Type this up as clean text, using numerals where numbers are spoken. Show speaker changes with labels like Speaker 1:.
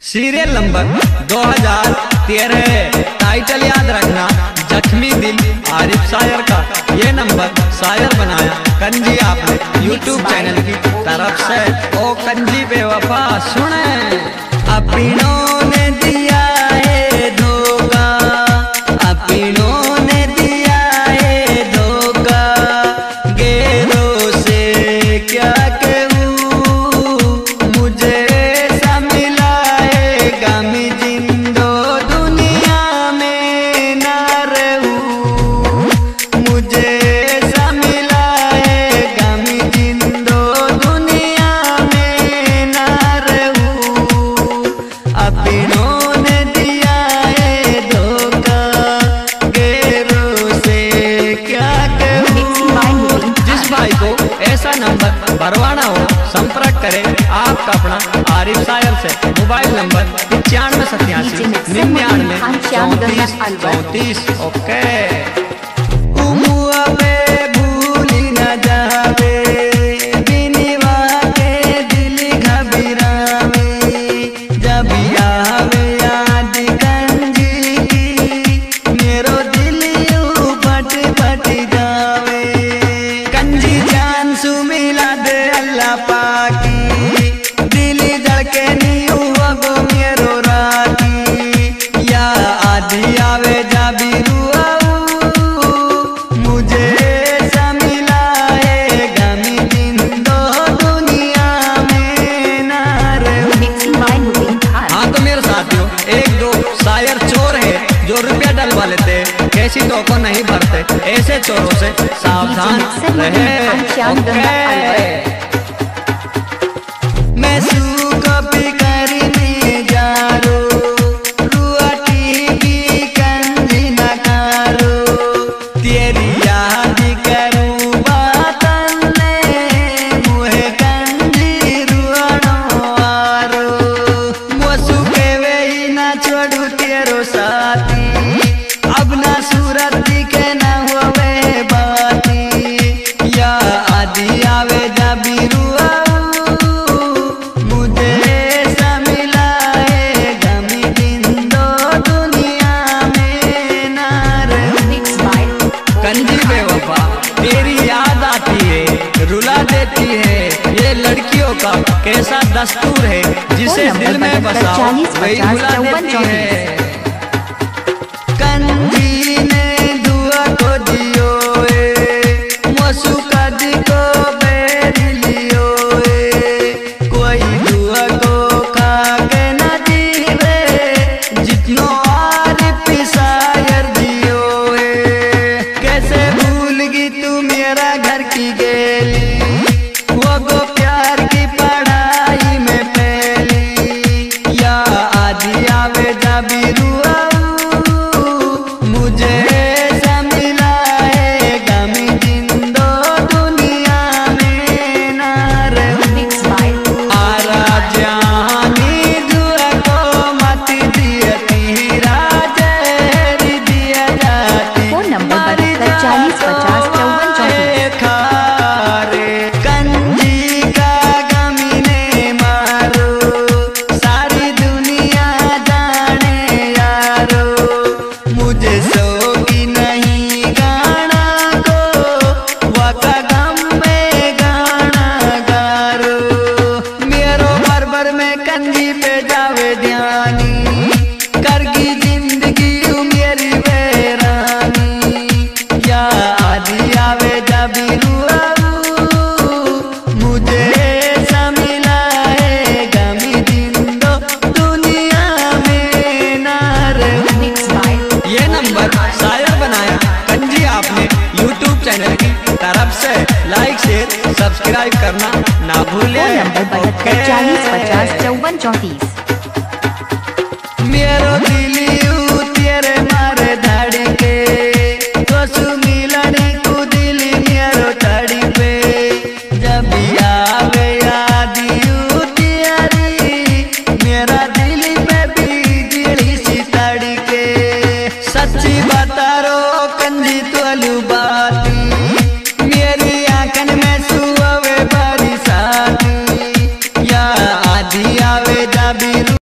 Speaker 1: Serial number 2013। Title याद रखना, जख्मी दिल आरिफ शायर का। ये नंबर शायर बनाया कंजी आपने यूट्यूब चैनल की तरफ से। ओ कंजी बेवफा सुने, अपनों ने दिया है धोखा, अपनों ने दिया है धोखा, गैरों से क्या कहूँ, मुझे ऐसा मिला है गम, जिंदो दुनिया में ना रहूँ, मुझे ऐसा मिला है गम, जिंदो दुनिया में ना रहूँ, अपनों ने दिया है धोखा, गैरों से क्या कहूँ। जिस भाई को ऐसा नंबर भरवाना हो संपर्क करें आपका अपना आरिफ शायर से। Mobile number 9587 99 34 34। ओके। भूली न जावे बिनवा के दिल घबरावे, जब आवे याद कंजी की मेरो दिल यूं फट फट जावे। कंजी जान सु मिला दे अल्लाह पाकी, दिल धड़के नहीं हुआ गो मेरो राती, या आधी आवे जा भी मुझे ऐसा मिला है गम, जिंदो दुनिया में ना रहूं। हाँ तो मेरे साथियों, एक दो शायर चोर है जो रुपया डलवा लेते, कैसी तो को नहीं भरते, ऐसे चोरों से सावधान रहे। मैं कॉपी करने जा रो, रुआटी की कंजी न करो, तेरी याद करूँ बातन ने मुहे कंजी रुआनो आरो, मोसु के वे न छोड़ू तेरो साथी, अब ना सूरत दिखे न होवे बाती, या आदि आवे जा भी मुझे ऐसा मिला है गम, जिंदो दुनिया में ना रहूं। कंजी बेवफा तेरी याद आती है, रुला देती है, ये लड़कियों का कैसा दस्तूर है, जिसे दिल में बसाओ वही रुला देती है। कंजी ने दुआ को दियो मोसू कद को बैर लियो, कोई दुआ को खा के न जीवे, जितनो आरिफ शायर जियो। कैसे भूल गई तू मेरा घर की गेली, वो गो प्यार की पढ़ाई में पहली, या आदि आवे जा भी मुझे ऐसा मिला है गम, जिंदो दुनिया में ना रहूं। आरा जानी दुआ को मत दियती, राजर दिया जाती।
Speaker 2: फोन नंबर 40 50 54
Speaker 1: खारे कंजी का गम ने मारो, सारी दुनिया जाने यारो, मुझे सोगी नहीं गाना को वाका गम में गाना गारो, मेरो बरबर में कंजी पे जावे ध्यानी, करगी जिंदगी मेरी बेरानी, या आदि आवे जा भी मुझे ऐसा मिला है गम, जिंदो दुनिया में ना रहूं। ये नंबर शायर बनाया कंजी आपने यूट्यूब चैनल की तरफ से। लाइक शेयर सब्सक्राइब करना ना भूले।
Speaker 2: नंबर 40 50 54 34।
Speaker 1: मेरो दिल यूं तेरे मारे धड़के, तो सु मिलने को दिल मेरो तड़पे, जब आवे याद यूं तेरी मेरा